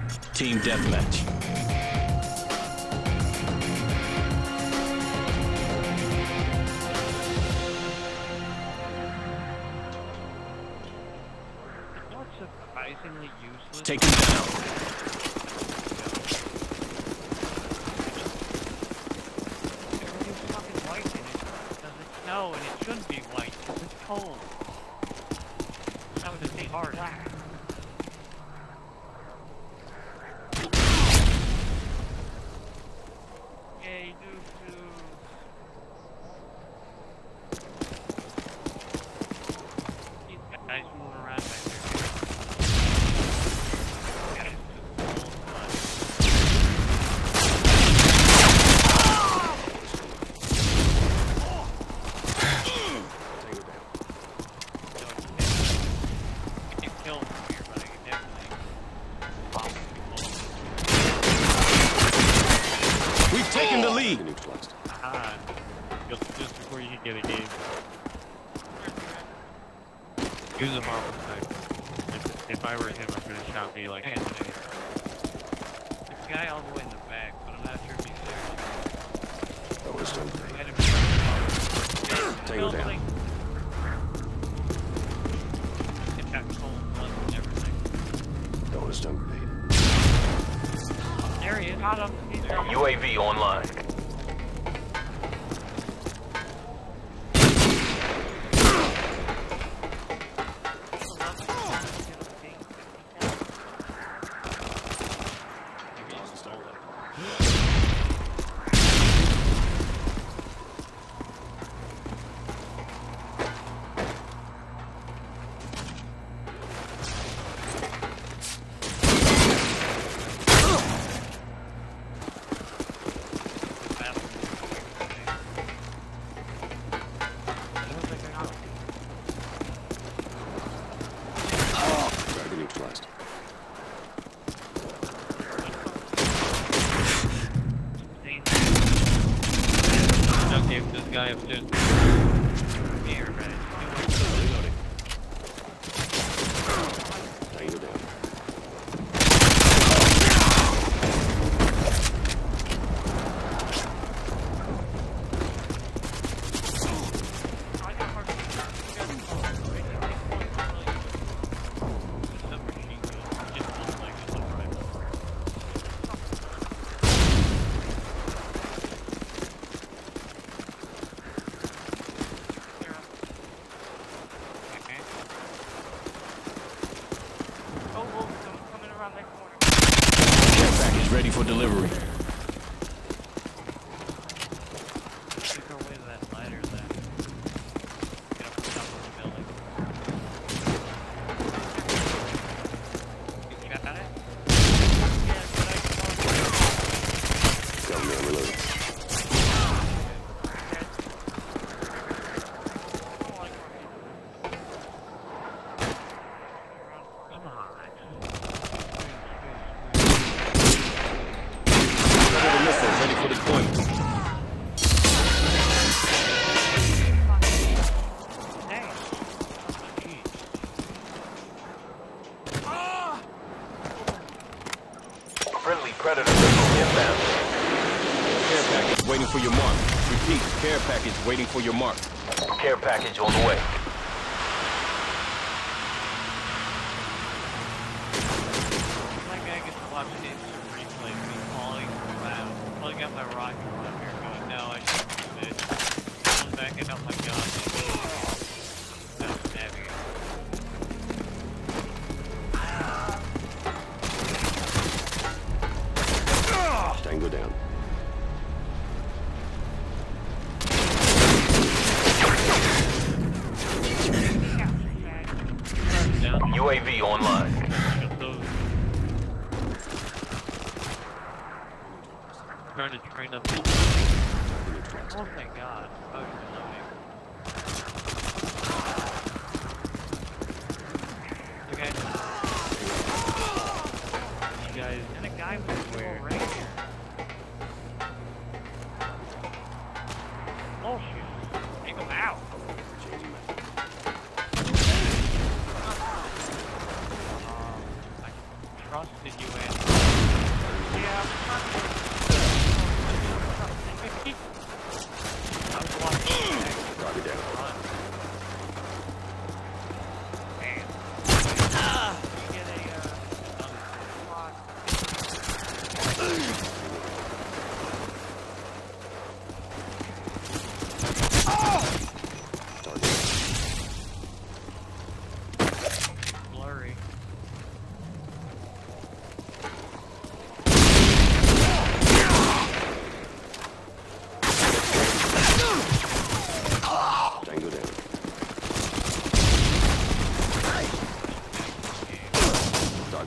Team deathmatch. What's surprisingly useless? Take him down. Everything's fucking white in it because it's snow and it shouldn't be white because it's cold. That would just be hard. Yay, these guys moving around back there. We've taken the lead. Just before you can get a game. Use a marble type. If I were him, I'm gonna shout me like Anthony. There's a guy all the way in the back, but I'm not sure if he's there. That was done. Take him down. It got cold blood and everything. That was stun grenade. There he is. Got him. He's there. UAV online. Target neutralized. Don't give this guy upstairs. Here, right? Tango down. Care package ready for delivery. Take our way to that ladder then. Get up on top of the building. You got it? Yeah, but I Got me, I'm reloading. Come on. Predator missile ready for deployment. Hey. Jeez. Friendly Predator missile inbound. Care package waiting for your mark. Repeat, care package waiting for your mark. Care package on the way. My guy gets to watch the instant replay of me pulling out my rocket launcher, going, no, I shouldn't do this. Pulling back out my gun. That's stabbing it. Tango down. Down. UAV online. Get those. Trying to train up. Oh my god. Oh, you're loading. Okay. You guys. And a guy was where? Right here. Oh shoot. Take him out. I trusted you, Andy.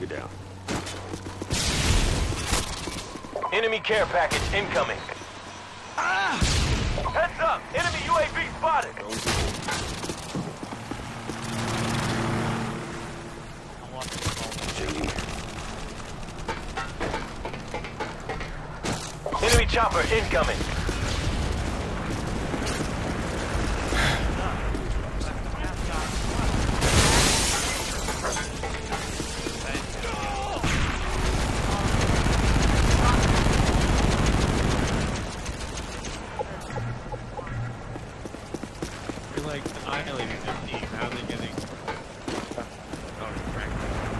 Target down. Enemy care package incoming. Heads up! Enemy UAV spotted! I'm watching the call. Changing. Enemy chopper incoming. You're like annihilating their team. How are they getting? Oh, correct.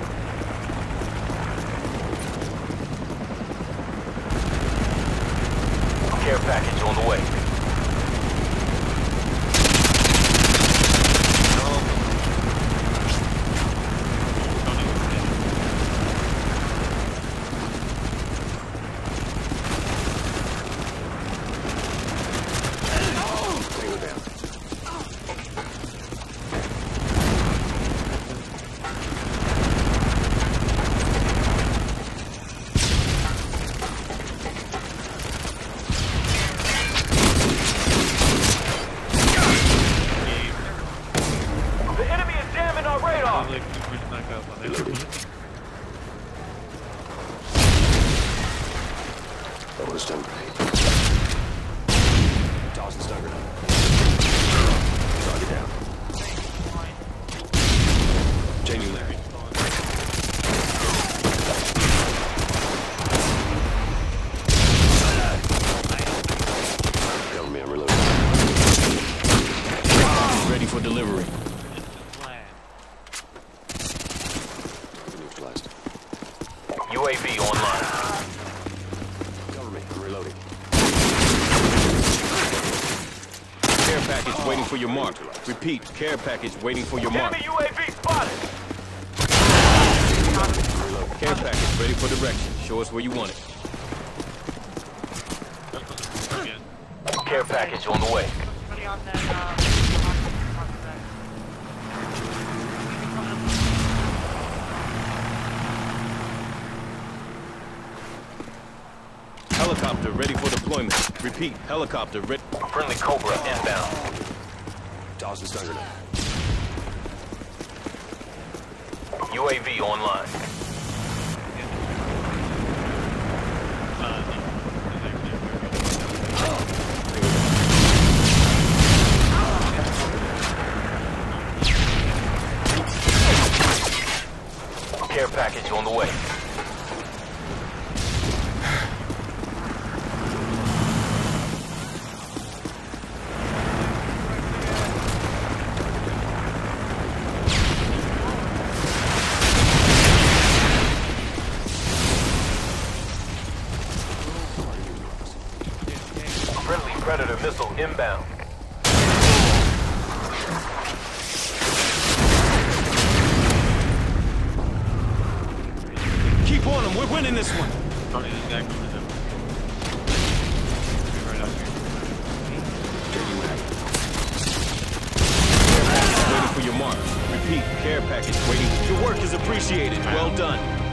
Care package on the way. Don't even finish. Tango down. The enemy is jamming our radar! Like super snuck up on it. Throwing a stun grenade. Tossing stun grenade. Target down. Changing Larry. Cover me, I'm reloading. Ready for delivery. Instant plan. Target neutralized. UAV online. Cover me, I'm reloading. Care package waiting for your mark. Repeat, care package waiting for your mark. Enemy UAV spotted! Care package ready for direction. Show us where you want it. Again. Care package on the way. Somebody on that, Helicopter ready for deployment. Repeat, helicopter ready. Friendly Cobra inbound. Tossing stun grenade. UAV online. Care package on the way. Friendly Predator missile inbound. Keep on them, we're winning this one. Tony, this guy coming in. Be right up here. Changing mag. Waiting for your mark. Repeat, care package waiting. Your work is appreciated. Well done.